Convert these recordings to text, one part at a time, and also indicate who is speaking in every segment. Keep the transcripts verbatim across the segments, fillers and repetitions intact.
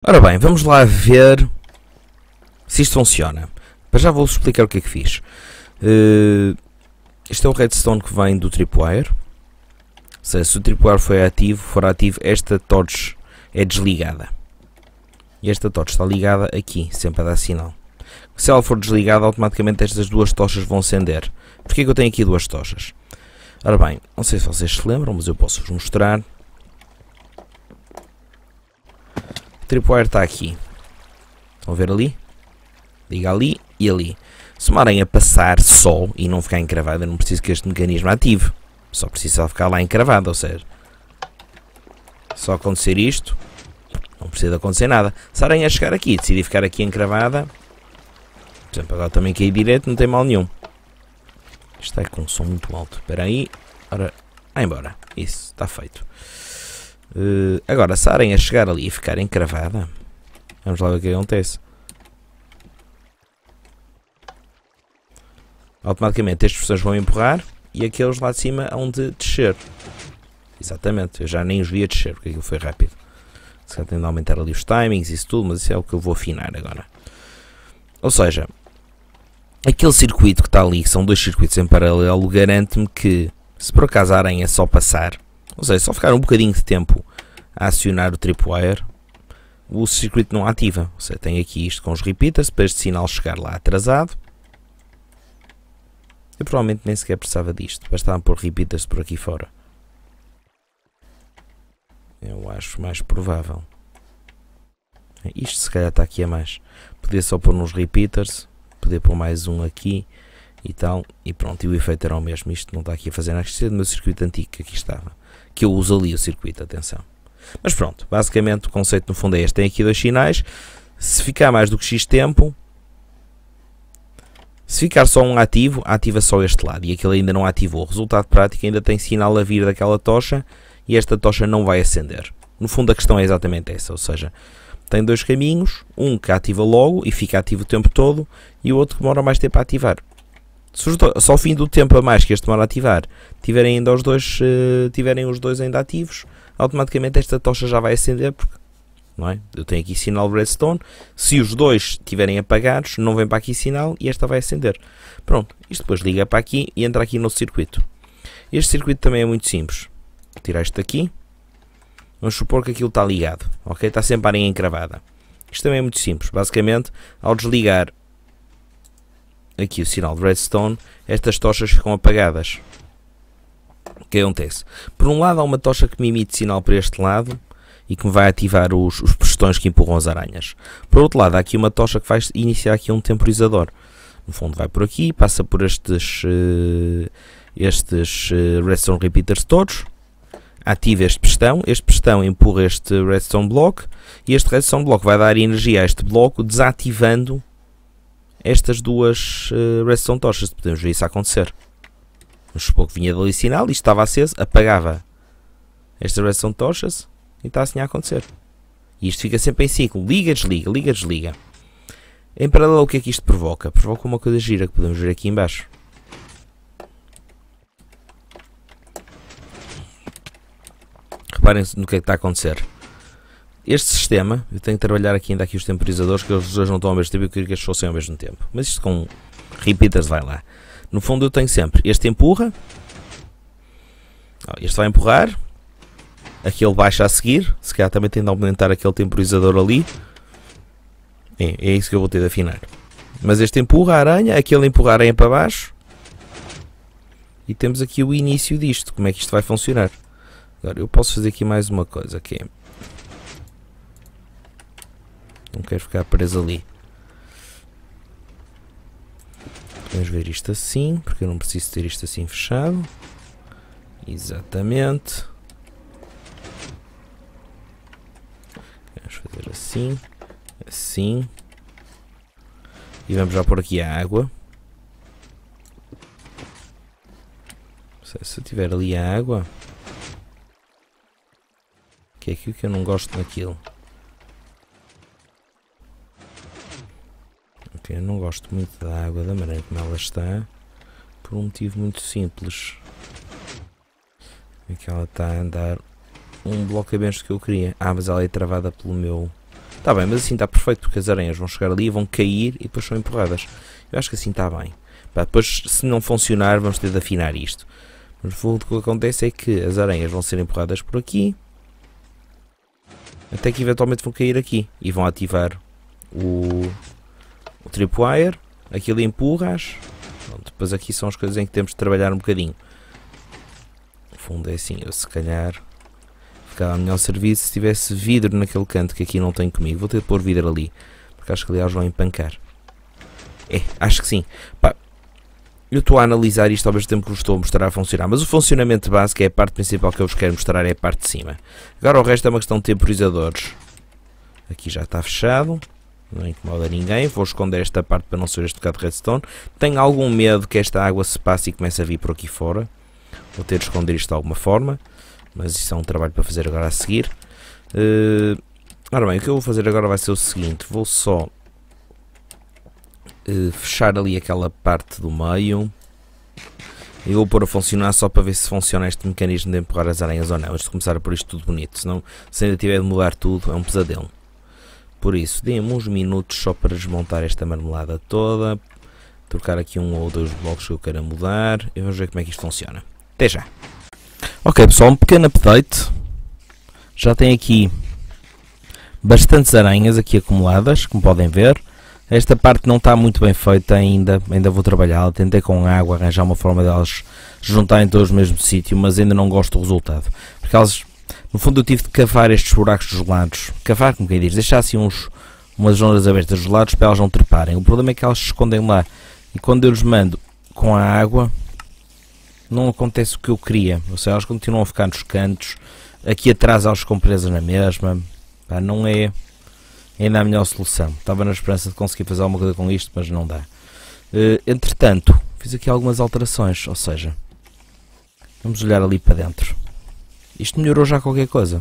Speaker 1: Ora bem, vamos lá ver se isto funciona. Para já vou-vos explicar o que é que fiz. Uh, isto é o redstone que vem do tripwire. Ou seja, se o tripwire foi ativo, for ativo, esta torch é desligada. E esta torch está ligada aqui, sempre a dar sinal. Se ela for desligada, automaticamente estas duas tochas vão acender. Porquê que eu tenho aqui duas tochas? Ora bem, não sei se vocês se lembram, mas eu posso-vos mostrar. O tripwire está aqui. Estão a ver ali? Liga ali e ali. Se uma aranha passar só e não ficar encravada, eu não preciso que este mecanismo ative. Só precisa ficar lá encravada, ou seja, só acontecer isto, não precisa acontecer nada. Se a aranha chegar aqui e decidir ficar aqui encravada, por exemplo, agora também cair direto, não tem mal nenhum. Isto é com um som muito alto. Espera aí. Ora, vai embora. Isso, está feito. Uh, agora, se a aranha chegar ali e ficar encravada, vamos lá ver o que acontece. Automaticamente estes pessoas vão empurrar e aqueles lá de cima hão de descer. Exatamente, eu já nem os vi a descer porque aquilo foi rápido. Se calhar tem de aumentar ali os timings e isso tudo, mas isso é o que eu vou afinar agora. Ou seja, aquele circuito que está ali, que são dois circuitos em paralelo, garante-me que se por acaso a aranha só passar, ou seja, só ficar um bocadinho de tempo a acionar o tripwire, o circuito não ativa. Ou seja, tem aqui isto com os repeaters para este sinal chegar lá atrasado. Eu provavelmente nem sequer precisava disto, bastava pôr repeaters por aqui fora. Eu acho mais provável. Isto se calhar está aqui a mais. Podia só pôr nos repeaters, podia pôr mais um aqui e tal, e pronto, e o efeito era o mesmo. Isto não está aqui a fazer nada, isto é do meu circuito antigo que aqui estava, que eu uso ali o circuito, atenção. Mas pronto, basicamente o conceito no fundo é este, tem aqui dois sinais, se ficar mais do que X tempo, se ficar só um ativo, ativa só este lado, e aquele ainda não ativou. O resultado prático ainda tem sinal a vir daquela tocha, e esta tocha não vai acender. No fundo a questão é exatamente essa, ou seja, tem dois caminhos, um que ativa logo e fica ativo o tempo todo, e o outro que demora mais tempo a ativar. Se os dois, só ao fim do tempo a mais que este demora a ativar, tiverem ainda os dois, uh, tiverem os dois ainda ativos, automaticamente esta tocha já vai acender, porque não é? Eu tenho aqui sinal de redstone, se os dois estiverem apagados, não vem para aqui sinal e esta vai acender. Pronto, isto depois liga para aqui e entra aqui no circuito. Este circuito também é muito simples. Vou tirar isto daqui. Vamos supor que aquilo está ligado, ok? Está sempre a aranha encravada. Isto também é muito simples. Basicamente, ao desligar aqui o sinal de redstone, estas tochas ficam apagadas. O que acontece? Por um lado há uma tocha que me emite sinal para este lado e que me vai ativar os, os pistões que empurram as aranhas. Por outro lado há aqui uma tocha que vai iniciar aqui um temporizador. No fundo vai por aqui, passa por estes, uh, estes uh, redstone repeaters todos, ativa este pistão, este pistão empurra este redstone block e este redstone block vai dar energia a este bloco, desativando estas duas uh, redstone tochas. Podemos ver isso acontecer. Vamos supor que vinha dali sinal, isto estava aceso, apagava estas redstone tochas e está assim a acontecer. E isto fica sempre em ciclo, liga, desliga, liga, desliga. Em paralelo, o que é que isto provoca? Provoca uma coisa gira que podemos ver aqui em baixo. Reparem no que é que está a acontecer. Este sistema, eu tenho que trabalhar aqui ainda aqui os temporizadores, que os dois não estão ao mesmo tempo, eu queria que eles fossem ao mesmo tempo. Mas isto com repeaters vai lá. No fundo eu tenho sempre, este empurra, este vai empurrar, aquele baixa a seguir, se calhar também tem de aumentar aquele temporizador ali. É, é isso que eu vou ter de afinar. Mas este empurra a aranha, aquele empurra a aranha para baixo. E temos aqui o início disto, como é que isto vai funcionar. Agora eu posso fazer aqui mais uma coisa, que é... Não quero ficar preso ali. Vamos ver isto assim, porque eu não preciso ter isto assim fechado. Exatamente. Vamos fazer assim, assim. E vamos já pôr aqui a água. Se eu tiver ali a água, que é aquilo que eu não gosto naquilo. Ok, eu não gosto muito da água da maneira como ela está, por um motivo muito simples. É que ela está a andar um bloco abaixo que eu queria. Ah, mas ela é travada pelo meu Está bem, mas assim está perfeito, porque as aranhas vão chegar ali, vão cair e depois são empurradas. Eu acho que assim está bem. Pá, depois, se não funcionar, vamos ter de afinar isto. Mas o que acontece é que as aranhas vão ser empurradas por aqui, até que eventualmente vão cair aqui e vão ativar o, o tripwire. Aquilo empurras. Pronto, depois aqui são as coisas em que temos de trabalhar um bocadinho. No fundo é assim, eu se calhar ficava melhor serviço se tivesse vidro naquele canto que aqui não tenho comigo. Vou ter de pôr vidro ali, porque acho que ali eles vão empancar. É, acho que sim. Pá, eu estou a analisar isto ao mesmo tempo que vos estou a mostrar a funcionar, mas o funcionamento básico é a parte principal que eu vos quero mostrar, é a parte de cima. Agora o resto é uma questão de temporizadores. Aqui já está fechado, não incomoda ninguém. Vou esconder esta parte para não ser este bocado de redstone. Tenho algum medo que esta água se passe e comece a vir por aqui fora. Vou ter de esconder isto de alguma forma, mas isso é um trabalho para fazer agora a seguir. Uh, ora bem, o que eu vou fazer agora vai ser o seguinte, vou só Uh, fechar ali aquela parte do meio e vou pôr a funcionar só para ver se funciona este mecanismo de empurrar as aranhas ou não, antes de começar a pôr isto tudo bonito, senão se ainda tiver de mudar tudo é um pesadelo. Por isso, dê-me uns minutos só para desmontar esta marmelada toda, trocar aqui um ou dois blocos que eu queira mudar e vamos ver como é que isto funciona. Até já! Ok pessoal, um pequeno update. Já tem aqui bastantes aranhas aqui acumuladas, como podem ver. Esta parte não está muito bem feita ainda, ainda vou trabalhá-la, tentei com água arranjar uma forma delas juntarem todos no mesmo sítio, mas ainda não gosto do resultado. Porque elas, no fundo eu tive de cavar estes buracos dos lados, cavar como quem diz, deixar assim uns, umas zonas abertas dos lados para elas não treparem. O problema é que elas se escondem lá e quando eu lhes mando com a água não acontece o que eu queria, ou seja, elas continuam a ficar nos cantos, aqui atrás elas ficam presas na mesma, pá, não é... ainda a melhor solução. Estava na esperança de conseguir fazer alguma coisa com isto, mas não dá. Uh, entretanto, fiz aqui algumas alterações, ou seja, vamos olhar ali para dentro. Isto melhorou já qualquer coisa.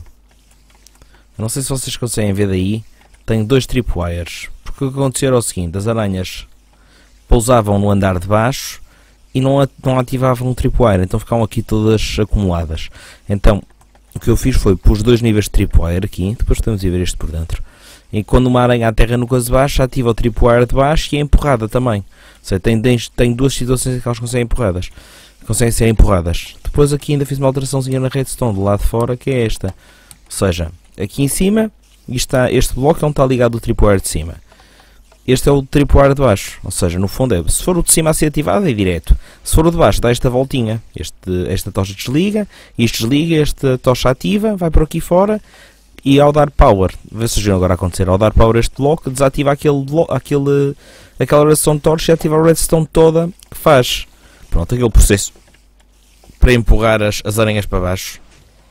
Speaker 1: Eu não sei se vocês conseguem ver daí, tenho dois tripwires. Porque o que aconteceu era o seguinte, as aranhas pousavam no andar de baixo e não, não ativavam o tripwire, então ficavam aqui todas acumuladas. Então, o que eu fiz foi pus dois níveis de tripwire aqui, depois estamos a ver isto por dentro. E quando uma aranha aterra no coisa de baixo, ativa o tripwire de baixo e é empurrada também. Ou seja, tem, tem duas situações em que elas conseguem empurradas. Conseguem ser empurradas. Depois aqui ainda fiz uma alteraçãozinha na redstone do lado de fora, que é esta. Ou seja, aqui em cima, está, este bloco é onde está ligado o tripwire de cima. Este é o tripwire de baixo. Ou seja, no fundo é, se for o de cima a ser ativado é direto. Se for o de baixo dá esta voltinha. Este, esta tocha desliga, isto desliga, esta tocha ativa, vai por aqui fora. E ao dar power, vê se viram agora acontecer, ao dar power a este bloco, desativa aquele, aquele, aquela redstone de torch e ativa a redstone toda que faz. Pronto, aquele processo para empurrar as, as aranhas para baixo.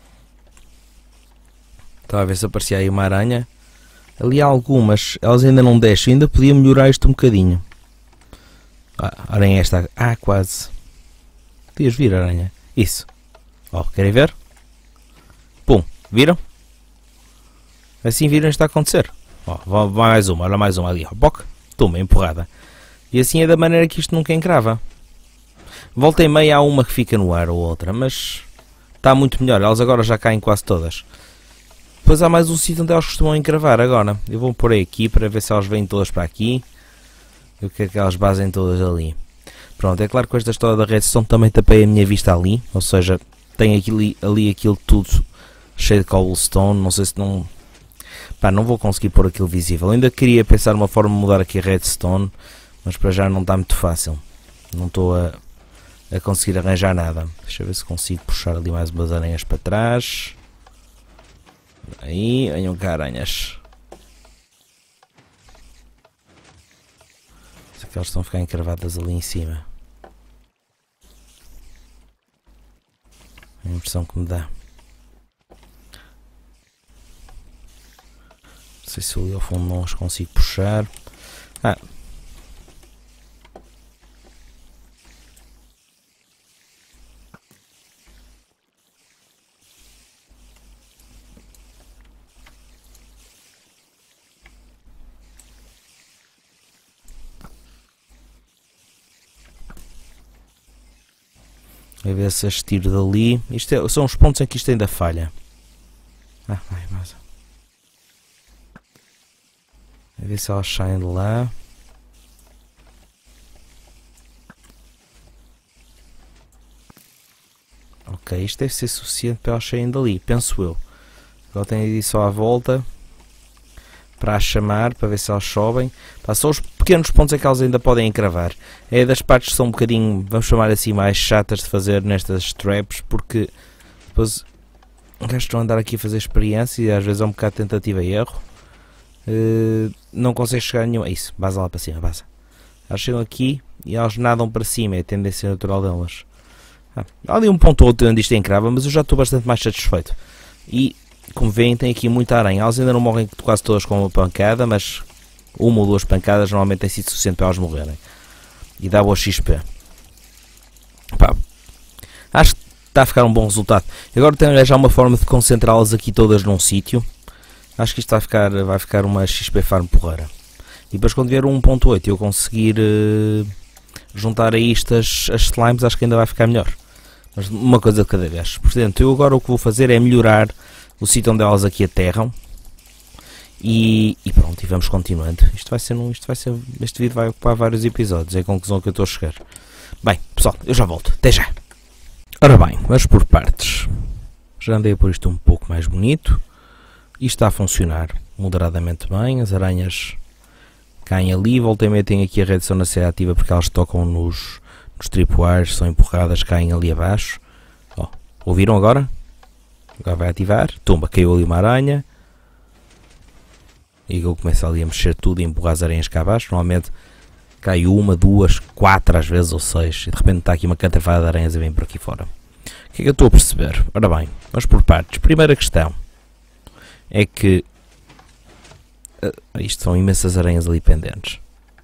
Speaker 1: Estava a ver se aparecia aí uma aranha. Ali há algumas, elas ainda não descem, ainda podia melhorar isto um bocadinho. Ah, a aranha está, ah quase. Podias vir aranha, isso. Ó, oh, querem ver? Pum, viram? Assim viram isto a acontecer. Ó, oh, vai mais uma, olha mais uma ali, ó, boc, toma, empurrada. E assim é da maneira que isto nunca encrava. Volta e meia há uma que fica no ar ou outra, mas está muito melhor, elas agora já caem quase todas. Depois há mais um sítio onde elas costumam encravar agora. Eu vou pôr aí aqui para ver se elas vêm todas para aqui. E o que é que elas basem todas ali. Pronto, é claro que com esta história da redstone também tapei a minha vista ali. Ou seja, tem aquilo, ali aquilo tudo cheio de cobblestone, não sei se não... Pá, não vou conseguir pôr aquilo visível. Ainda queria pensar numa forma de mudar aqui a redstone, mas para já não está muito fácil. Não estou a, a conseguir arranjar nada. Deixa eu ver se consigo puxar ali mais umas aranhas para trás. Aí, venham cá aranhas. Sei que elas estão a ficar encravadas ali em cima. É a impressão que me dá. Não sei se ali ao fundo não os consigo puxar. Ah. A ver se as tiro dali. Isto é, são os pontos em que isto ainda falha. Ah, vai, mas... A ver se elas saem de lá. Ok, isto deve ser suficiente para elas saírem dali, penso eu. Agora tenho de ir só à volta para as chamar, para ver se elas sobem. Pá, só os pequenos pontos é que elas ainda podem encravar. É das partes que são um bocadinho, vamos chamar assim, mais chatas de fazer nestas traps, porque depois os gajos estão a andar aqui a fazer experiência e às vezes é um bocado de tentativa e erro. Uh, não consegue chegar a nenhum. É isso, vaza lá para cima, vaza. Elas chegam aqui e elas nadam para cima, é a tendência natural delas. Ah, há ali um ponto ou outro onde isto encrava, mas eu já estou bastante mais satisfeito. E como veem, tem aqui muita aranha. Elas ainda não morrem quase todas com uma pancada, mas uma ou duas pancadas normalmente tem sido suficiente para elas morrerem. E dá boa X P. Pá, acho que está a ficar um bom resultado. Agora tenho já uma forma de concentrá-las aqui todas num sítio. Acho que isto vai ficar, vai ficar uma X P farm porreira. E depois quando vier o um ponto oito e eu conseguir uh, juntar a isto as, as slimes, acho que ainda vai ficar melhor. Mas uma coisa de cada vez. Portanto, eu agora o que vou fazer é melhorar o sítio onde elas aqui aterram. E, e pronto, e vamos continuando. Isto vai ser um, isto vai ser, este vídeo vai ocupar vários episódios, é a conclusão que eu estou a chegar. Bem, pessoal, eu já volto. Até já. Ora bem, vamos por partes. Já andei a pôr isto um pouco mais bonito. Isto está a funcionar moderadamente bem. As aranhas caem ali. Voltei e meia tem aqui a redução na C ativa porque elas tocam nos, nos tripwires, são empurradas, caem ali abaixo. Ó, ouviram agora? Agora vai ativar. Tumba, caiu ali uma aranha. E eu começo ali a mexer tudo e empurrar as aranhas cá abaixo. Normalmente cai uma, duas, quatro às vezes ou seis. E de repente está aqui uma catrafada de aranhas e vem por aqui fora. O que é que eu estou a perceber? Ora bem, vamos por partes. Primeira questão é que uh, isto são imensas aranhas ali pendentes.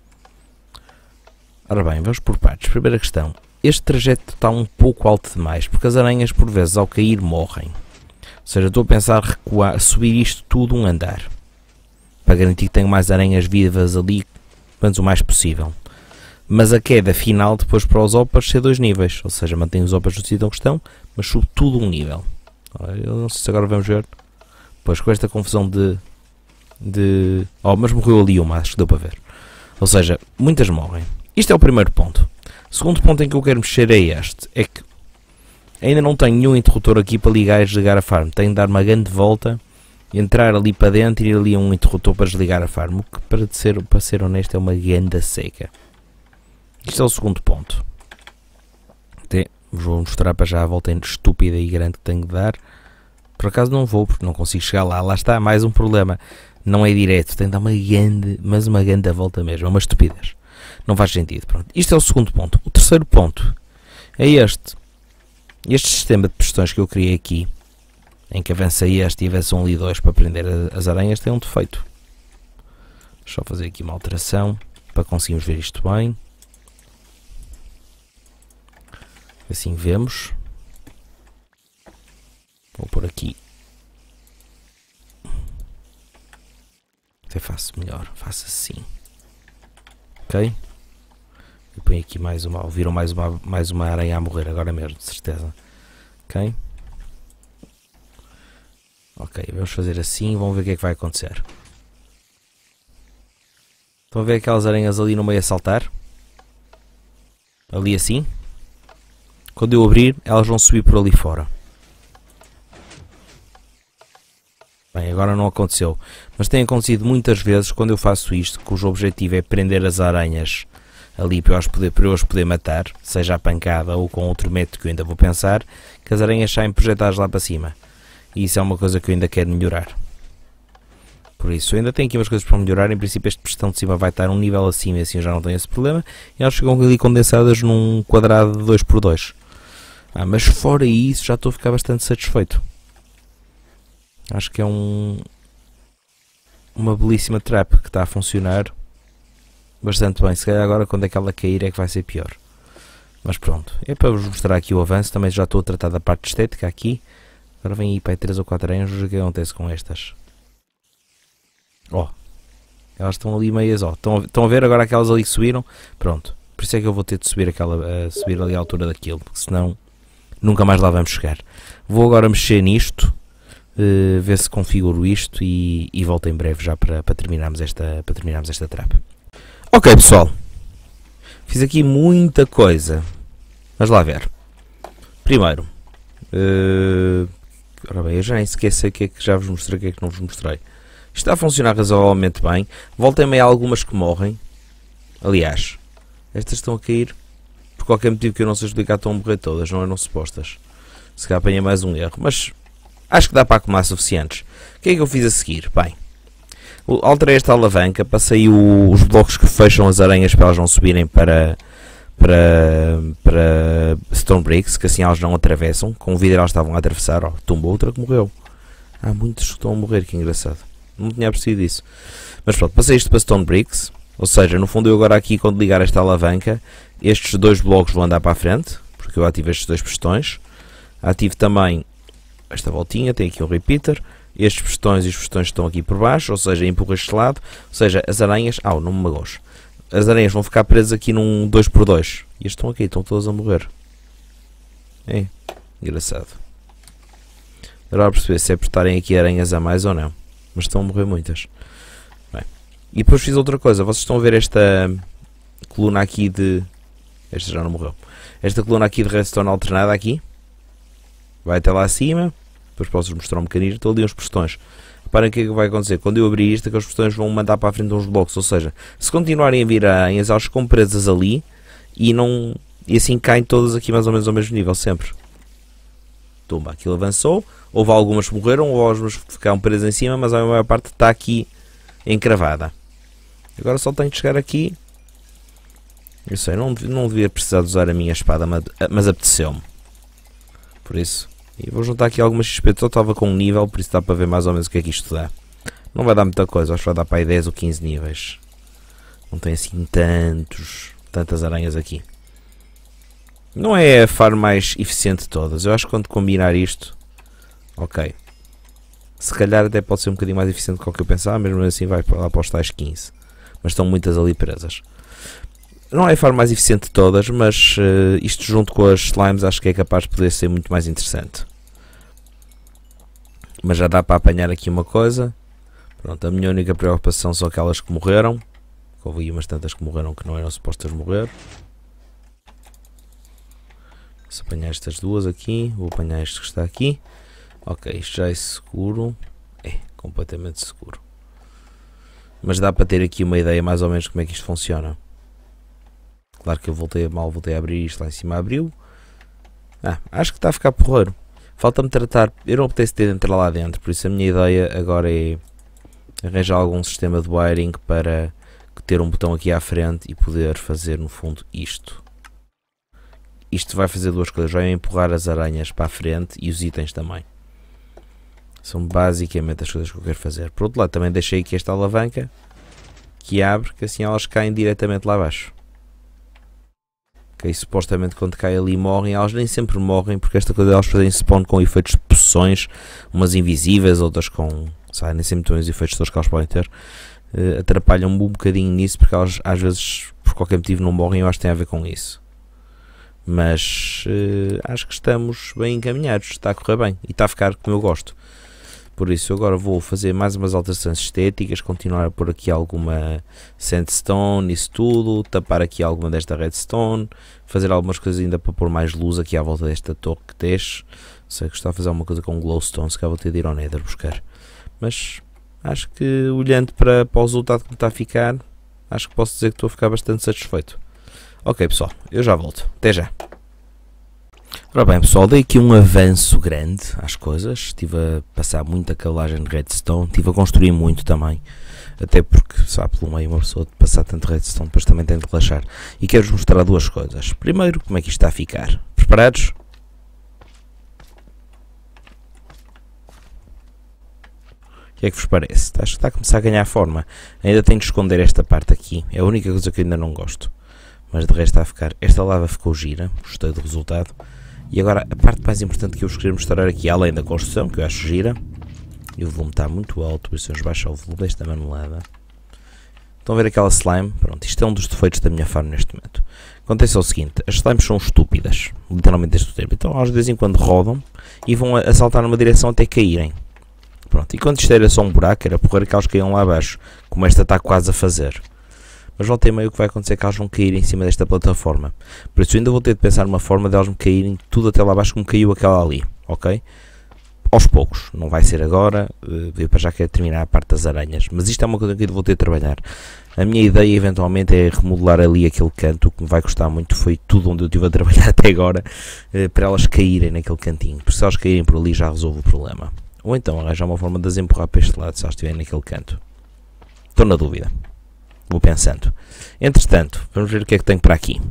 Speaker 1: Ora bem, vamos por partes. Primeira questão. Este trajeto está um pouco alto demais, porque as aranhas por vezes ao cair morrem. Ou seja, estou a pensar recuar, subir isto tudo um andar. Para garantir que tenho mais aranhas vivas ali, menos o mais possível. Mas a queda final depois para os opas ser dois níveis. Ou seja, mantenho os opas no sítio onde estão, mas subo tudo um nível. Eu não sei se agora vamos ver. Pois com esta confusão de... de... Oh, mas morreu ali uma, acho que deu para ver. Ou seja, muitas morrem. Isto é o primeiro ponto. O segundo ponto em que eu quero mexer é este. É que ainda não tenho nenhum interruptor aqui para ligar e desligar a farm. Tenho de dar uma grande volta, entrar ali para dentro e ir ali um interruptor para desligar a farm. O que para ser, para ser honesto é uma ganda seca. Isto é o segundo ponto. Até vou mostrar para já a volta estúpida e grande que tenho de dar. Por acaso não vou, porque não consigo chegar lá. Lá está, mais um problema. Não é direto, tem de dar uma grande, mas uma grande volta mesmo. É uma estupidez. Não faz sentido. Pronto. Isto é o segundo ponto. O terceiro ponto é este. Este sistema de pistões que eu criei aqui, em que avança este e avançam ali dois para prender as aranhas, tem um defeito. Deixa eu fazer aqui uma alteração para conseguirmos ver isto bem. Assim vemos. Vou pôr aqui. Até faço melhor. Faço assim. Ok? E ponho aqui mais uma. Viram mais uma, mais uma aranha a morrer agora mesmo, de certeza. Ok? Ok, vamos fazer assim. Vamos ver o que é que vai acontecer. Estão a ver aquelas aranhas ali no meio a saltar? Ali assim. Quando eu abrir, elas vão subir por ali fora. Bem, agora não aconteceu, mas tem acontecido muitas vezes quando eu faço isto, cujo objetivo é prender as aranhas ali para eu as poder, para eu as poder matar, seja a pancada ou com outro método que eu ainda vou pensar, que as aranhas saem projetadas lá para cima. E isso é uma coisa que eu ainda quero melhorar. Por isso, eu ainda tenho aqui umas coisas para melhorar. Em princípio este pistão de cima vai estar um nível acima e assim eu já não tenho esse problema. E elas ficam ali condensadas num quadrado de dois por dois. Ah, mas fora isso já estou a ficar bastante satisfeito. Acho que é um, uma belíssima trap que está a funcionar bastante bem. Se calhar agora quando é que ela cair é que vai ser pior. Mas pronto, é para vos mostrar aqui o avanço. Também já estou a tratar da parte estética aqui. Agora vem aí para aí três ou quatro aranhas. O que acontece com estas? Ó, oh, elas estão ali meias, ó. Oh. Estão, estão a ver agora aquelas ali que subiram? Pronto, por isso é que eu vou ter de subir, aquela, uh, subir ali à altura daquilo, porque senão nunca mais lá vamos chegar. Vou agora mexer nisto. uh, ver se configuro isto e, e volto em breve já para, para, terminarmos esta, para terminarmos esta trap. Ok, pessoal, fiz aqui muita coisa, mas lá ver. Primeiro, uh, ora bem, eu já nem esqueci o que é que já vos mostrei, o que é que não vos mostrei. Isto está a funcionar razoavelmente bem. Voltem-me a algumas que morrem. Aliás, estas estão a cair por qualquer motivo que eu não sei explicar, estão a morrer todas, não eram supostas. Se calhar apanhei mais um erro, mas acho que dá para acumular suficientes. O que é que eu fiz a seguir? Bem, alterei esta alavanca, passei o, os blocos que fecham as aranhas para elas não subirem para, para, para Stone Bricks, que assim elas não atravessam. Com o vidro elas estavam a atravessar, ó, tumbou outra que morreu. Há muitos que estão a morrer, que engraçado. Não tinha percebido isso. Mas pronto, passei isto para Stone Bricks. Ou seja, no fundo eu agora aqui, quando ligar esta alavanca, estes dois blocos vão andar para a frente, porque eu ativo estes dois pistões. Ativo também esta voltinha, tem aqui um repeater. Estes pistões e os pistões estão aqui por baixo, ou seja, empurro este lado. Ou seja, as aranhas... Ah, não me magoes. As aranhas vão ficar presas aqui num dois por dois. E estes estão aqui, estão todas a morrer. É, engraçado. Agora perceber se é por estarem aqui aranhas a mais ou não. Mas estão a morrer muitas. Bem, e depois fiz outra coisa. Vocês estão a ver esta coluna aqui de... Esta já não morreu. Esta coluna aqui de redstone alternada aqui. Vai até lá acima. Depois posso-vos mostrar um mecanismo. Estão ali uns pistões. Reparem o que é que vai acontecer. Quando eu abrir isto, aqueles pistões vão mandar para a frente uns blocos. Ou seja, se continuarem a vir aranhas, elas ficam presas ali. E, não, e assim caem todas aqui mais ou menos ao mesmo nível. Sempre. Tumba, aquilo avançou. Houve algumas que morreram, ou algumas que ficaram presas em cima, mas a maior parte está aqui encravada. Agora só tenho que chegar aqui. Eu sei, não, não devia precisar de usar a minha espada, mas, mas apeteceu-me. Por isso. E vou juntar aqui algumas X P. Só estava com um nível, por isso dá para ver mais ou menos o que é que isto dá. Não vai dar muita coisa, acho que vai dar para aí dez ou quinze níveis. Não tem assim tantos, tantas aranhas aqui. Não é a farm mais eficiente de todas. Eu acho que quando combinar isto... Ok. Se calhar até pode ser um bocadinho mais eficiente do que o que eu pensava, mesmo assim vai lá para os tais quinze. Mas estão muitas ali presas. Não é a farm mais eficiente de todas, mas uh, isto junto com as slimes acho que é capaz de poder ser muito mais interessante. Mas já dá para apanhar aqui uma coisa. Pronto, a minha única preocupação são aquelas que morreram. Houve umas tantas que morreram que não eram supostas morrer. Se apanhar estas duas aqui, vou apanhar este que está aqui. Ok, isto já é seguro. É, completamente seguro. Mas dá para ter aqui uma ideia mais ou menos como é que isto funciona. Claro que eu voltei a mal, voltei a abrir isto lá em cima, abriu. Ah, acho que está a ficar porreiro. Falta-me tratar, eu não apetece ter de entrar lá dentro, por isso a minha ideia agora é arranjar algum sistema de wiring para ter um botão aqui à frente e poder fazer no fundo isto. Isto vai fazer duas coisas, vai empurrar as aranhas para a frente e os itens também. São basicamente as coisas que eu quero fazer. Por outro lado, também deixei aqui esta alavanca que abre, que assim elas caem diretamente lá abaixo. Ok, supostamente quando cai ali morrem, elas nem sempre morrem, porque esta coisa elas fazem spawn com efeitos de poções, umas invisíveis, outras com, sabe, nem sempre tem os efeitos todos que elas podem ter. Uh, atrapalham-me um bocadinho nisso, porque elas às vezes por qualquer motivo não morrem, eu acho que tem a ver com isso. Mas uh, acho que estamos bem encaminhados, está a correr bem e está a ficar como eu gosto. Por isso agora vou fazer mais umas alterações estéticas, continuar a pôr aqui alguma sandstone, isso tudo, tapar aqui alguma desta redstone, fazer algumas coisas ainda para pôr mais luz aqui à volta desta torre que deixo. Sei que está a fazer alguma coisa com glowstone, se calhar vou ter de ir ao Nether buscar. Mas acho que olhando para, para o resultado que está a ficar, acho que posso dizer que estou a ficar bastante satisfeito. Ok pessoal, eu já volto, até já. Ora bem pessoal, dei aqui um avanço grande às coisas, estive a passar muita cabelagem de redstone, estive a construir muito também, até porque, sabe, pelo meio uma pessoa de passar tanto redstone, depois também tem de relaxar. E quero-vos mostrar duas coisas. Primeiro, como é que isto está a ficar. Preparados? O que é que vos parece? Acho que está a começar a ganhar forma. Ainda tenho de esconder esta parte aqui, é a única coisa que eu ainda não gosto. Mas de resto está a ficar, esta lava ficou gira, gostei do resultado. E agora a parte mais importante que eu vos queria mostrar aqui, além da construção, que eu acho gira, e o volume está muito alto, por isso vamos baixar o volume desta manolada. Estão a ver aquela slime? Pronto, isto é um dos defeitos da minha farm neste momento. Acontece o seguinte, as slimes são estúpidas, literalmente este o termo. Então elas de vez em quando rodam e vão a saltar numa direção até caírem. Pronto, e quando isto era só um buraco, era porra que elas caíam lá abaixo, como esta está quase a fazer. Mas volta e meio o que vai acontecer é que elas vão cair em cima desta plataforma. Por isso ainda vou ter de pensar numa forma de elas me caírem tudo até lá abaixo como caiu aquela ali, ok? Aos poucos, não vai ser agora, eu para já quero terminar a parte das aranhas, mas isto é uma coisa que eu vou ter de trabalhar. A minha ideia eventualmente é remodelar ali aquele canto, o que me vai custar muito foi tudo onde eu estive a trabalhar até agora, para elas caírem naquele cantinho, porque se elas caírem por ali já resolvo o problema. Ou então arranjar uma forma de as empurrar para este lado se elas estiverem naquele canto. Estou na dúvida. Vou pensando. Entretanto, vamos ver o que é que tenho para aqui.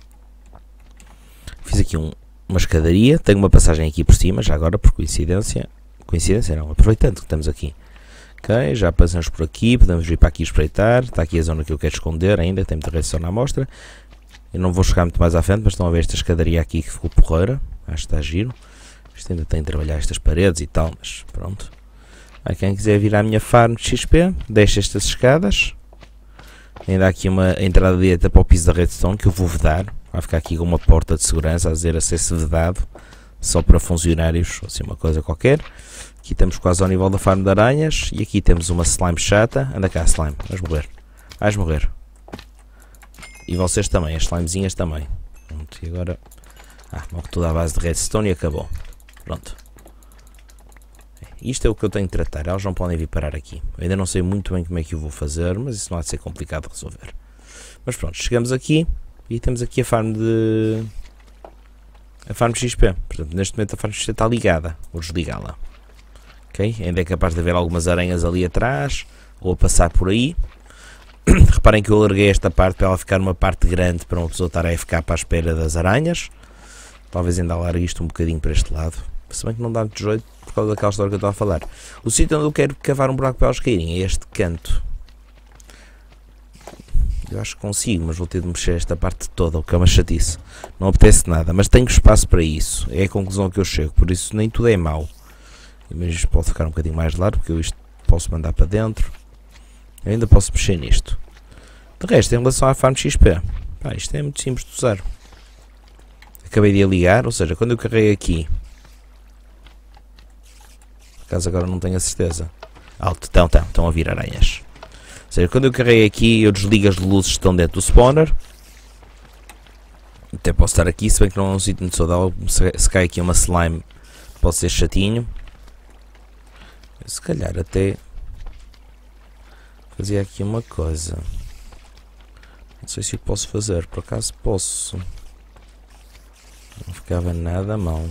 Speaker 1: Fiz aqui um, uma escadaria. Tenho uma passagem aqui por cima, já agora por coincidência. Coincidência não, aproveitando que estamos aqui. Ok, já passamos por aqui. Podemos vir para aqui espreitar. Está aqui a zona que eu quero esconder ainda. Tem muita reação na amostra. Eu não vou chegar muito mais à frente, mas estão a ver esta escadaria aqui que ficou porreira. Acho que está giro. Isto ainda tem de trabalhar estas paredes e tal, mas pronto. Aí quem quiser vir à minha farm de X P, deixa estas escadas. Ainda há aqui uma entrada direita para o piso da redstone que eu vou vedar. Vai ficar aqui com uma porta de segurança a dizer acesso vedado, só para funcionários, ou assim uma coisa qualquer. Aqui estamos quase ao nível da farm de aranhas. E aqui temos uma slime chata. Anda cá, slime, vais morrer. Vais morrer. E vocês também, as slimezinhas também. Pronto, e agora... Ah, morre tudo à base de redstone e acabou. Pronto. Isto é o que eu tenho de tratar. Elas não podem vir parar aqui. Eu ainda não sei muito bem como é que eu vou fazer, mas isso não há de ser complicado de resolver. Mas pronto, chegamos aqui e temos aqui a farm de... A farm X P. Portanto, neste momento a farm X P está ligada. Vou desligá-la. Ok? Ainda é capaz de haver algumas aranhas ali atrás ou a passar por aí. Reparem que eu alarguei esta parte para ela ficar uma parte grande para uma pessoa estar a ficar para a espera das aranhas. Talvez ainda alargue isto um bocadinho para este lado. Se bem que não dá muito jeito por causa daquela história que eu estou a falar. O sítio onde eu quero cavar um buraco para elas caírem é este canto. Eu acho que consigo, mas vou ter de mexer esta parte toda, o que é uma chatice. Não apetece nada, mas tenho espaço para isso. É a conclusão a que eu chego, por isso nem tudo é mau. Mas isto pode ficar um bocadinho mais largo, porque eu isto posso mandar para dentro. Eu ainda posso mexer nisto. De resto, em relação à farm X P, pá, isto é muito simples de usar. Acabei de a ligar, ou seja, quando eu carrego aqui... Por acaso agora não tenho a certeza. Alto, estão, estão, estão a vir aranhas. Ou seja, quando eu carrego aqui, eu desligo as luzes que estão dentro do spawner. Até posso estar aqui, se bem que não é um sítio muito saudável. Se, se cai aqui uma slime, pode ser chatinho. Se calhar até... Fazia aqui uma coisa. Não sei se eu posso fazer, por acaso posso. Não ficava nada mal.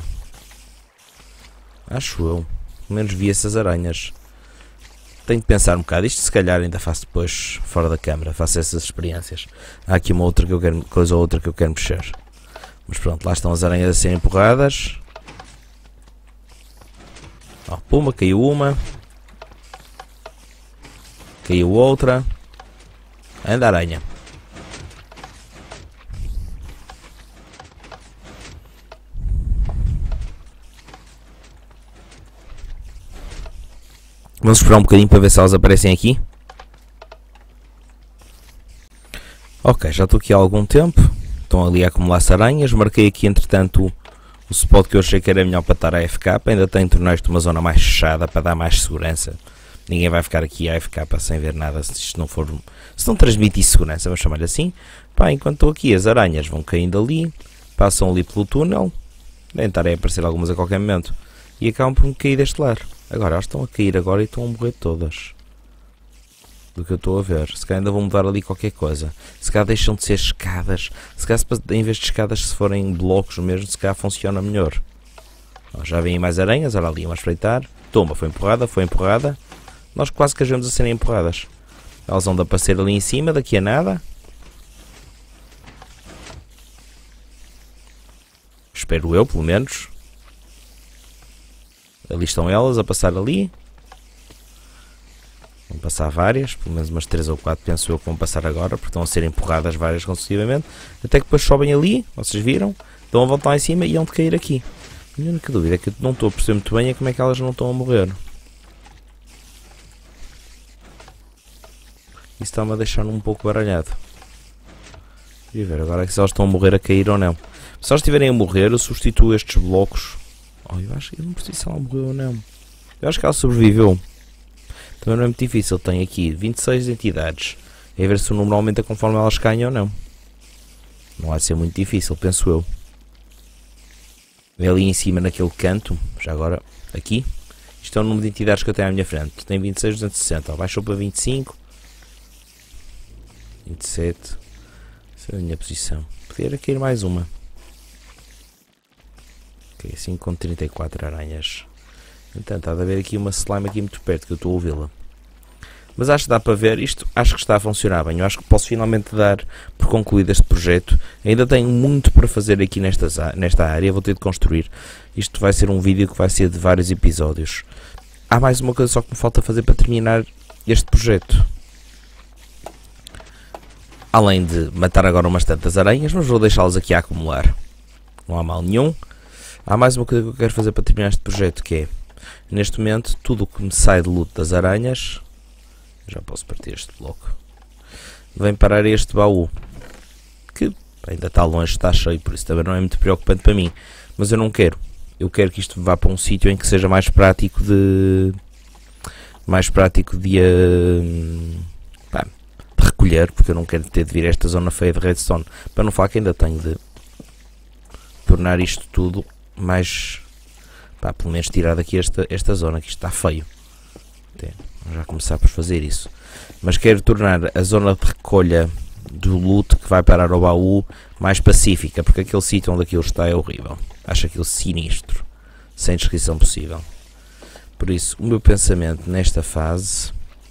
Speaker 1: Acho eu. Pelo menos vi essas aranhas. Tenho de pensar um bocado. Isto se calhar ainda faço depois fora da câmara. Faço essas experiências. Há aqui uma outra que eu quero, coisa ou outra que eu quero mexer. Mas pronto, lá estão as aranhas a serem empurradas. Oh, puma, caiu uma. Caiu outra. Anda aranha. Vamos esperar um bocadinho para ver se elas aparecem aqui. Ok, já estou aqui há algum tempo. Estão ali a acumular-se aranhas. Marquei aqui entretanto o spot que eu achei que era melhor para estar a A F K. Ainda tenho de tornar isto uma zona mais fechada para dar mais segurança. Ninguém vai ficar aqui a A F K sem ver nada se isto não for... Se não transmitir segurança, vamos chamar-lhe assim. Pá, enquanto estou aqui as aranhas vão caindo ali. Passam ali pelo túnel. Devem estar a aparecer algumas a qualquer momento. E acabam por me cair deste lado. Agora, elas estão a cair agora e estão a morrer todas. Do que eu estou a ver. Se calhar ainda vou mudar ali qualquer coisa. Se calhar deixam de ser escadas. Se calhar em vez de escadas se forem blocos mesmo, se calhar funciona melhor. Ó, já vêm mais aranhas, olha ali, vamos espreitar. Toma, foi empurrada, foi empurrada. Nós quase que as vemos a serem empurradas. Elas vão de aparecer ali em cima, daqui a nada. Espero eu, pelo menos. Ali estão elas a passar ali. Vão passar várias, pelo menos umas três ou quatro penso eu que vão passar agora, porque estão a ser empurradas várias consecutivamente. Até que depois sobem ali, vocês viram, dão a volta lá em cima e hão de cair aqui. A minha única dúvida é que eu não estou a perceber muito bem é como é que elas não estão a morrer. Isso está-me a deixar-me um pouco baralhado. E ver agora se elas estão a morrer a cair ou não. Se elas estiverem a morrer, eu substituo estes blocos. Oh, eu acho que eu não preciso se ela morreu ou não. Eu acho que ela sobreviveu. Também não é muito difícil. Tem aqui vinte e seis entidades. É ver se o número aumenta conforme elas caem ou não. Não há de ser muito difícil, penso eu. É ali em cima naquele canto. Já agora, aqui. Isto é o número de entidades que eu tenho à minha frente. Tem vinte e seis, duzentos e sessenta. Baixou para vinte e cinco. vinte e sete. Essa é a minha posição. Podia cair mais uma. Ok, cinco com trinta e quatro aranhas. Então, está a haver aqui uma slime aqui muito perto que eu estou a ouvi-la. Mas acho que dá para ver, isto acho que está a funcionar bem. Eu acho que posso finalmente dar por concluído este projeto. Ainda tenho muito para fazer aqui nestas, nesta área, vou ter de construir. Isto vai ser um vídeo que vai ser de vários episódios. Há mais uma coisa só que me falta fazer para terminar este projeto. Além de matar agora umas tantas aranhas, mas vou deixá-las aqui a acumular. Não há mal nenhum. Há mais uma coisa que eu quero fazer para terminar este projeto, que é, neste momento, tudo o que me sai de loot das aranhas, já posso partir este bloco, vem parar este baú, que ainda está longe, está cheio, por isso também não é muito preocupante para mim, mas eu não quero. Eu quero que isto vá para um sítio em que seja mais prático de... mais prático de, uh, pá, de recolher, porque eu não quero ter de vir a esta zona feia de redstone, para não falar que ainda tenho de tornar isto tudo mais, pá, pelo menos tirar daqui esta, esta zona, que isto está feio. Até, vamos já começar por fazer isso. Mas quero tornar a zona de recolha do loot que vai parar ao baú mais pacífica, porque aquele sítio onde aquilo está é horrível. Acho aquilo sinistro, sem descrição possível. Por isso, o meu pensamento nesta fase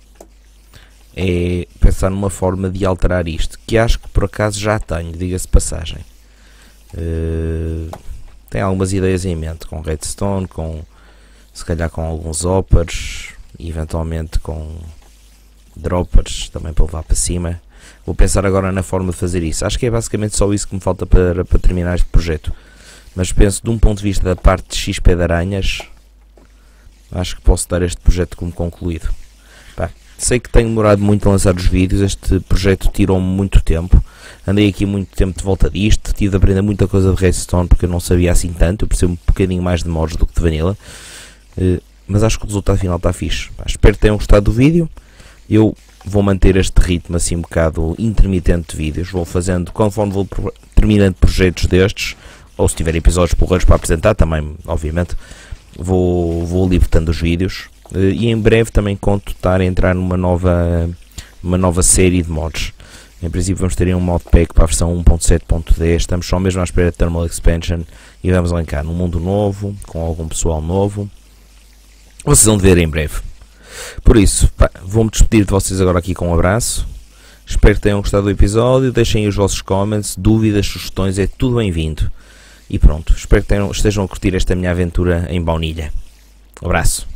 Speaker 1: é pensar numa forma de alterar isto, que acho que por acaso já tenho, diga-se passagem. Uh, tem algumas ideias em mente, com redstone, com, se calhar com alguns hoppers, e eventualmente com droppers, também para levar para cima. Vou pensar agora na forma de fazer isso. Acho que é basicamente só isso que me falta para, para terminar este projeto. Mas penso, de um ponto de vista da parte de X P de aranhas, acho que posso dar este projeto como concluído. Pá, sei que tenho demorado muito a lançar os vídeos, este projeto tirou-me muito tempo. Andei aqui muito tempo de volta disto, tive de aprender muita coisa de redstone porque eu não sabia assim tanto, eu percebo um bocadinho mais de mods do que de vanilla, uh, mas acho que o resultado final está fixe. Pá, espero que tenham gostado do vídeo. Eu vou manter este ritmo assim um bocado intermitente de vídeos, vou fazendo conforme vou terminando projetos destes, ou se tiver episódios porreiros para apresentar também, obviamente, vou, vou libertando os vídeos, uh, e em breve também conto estar a entrar numa nova, uma nova série de mods. Em princípio vamos ter um modpack para a versão um ponto sete ponto dez, estamos só mesmo à espera de Thermal Expansion e vamos arrancar num mundo novo, com algum pessoal novo. Vocês vão ver em breve. Por isso, vou-me despedir de vocês agora aqui com um abraço. Espero que tenham gostado do episódio, deixem aí os vossos comments, dúvidas, sugestões, é tudo bem-vindo. E pronto, espero que tenham, estejam a curtir esta minha aventura em baunilha. Um abraço.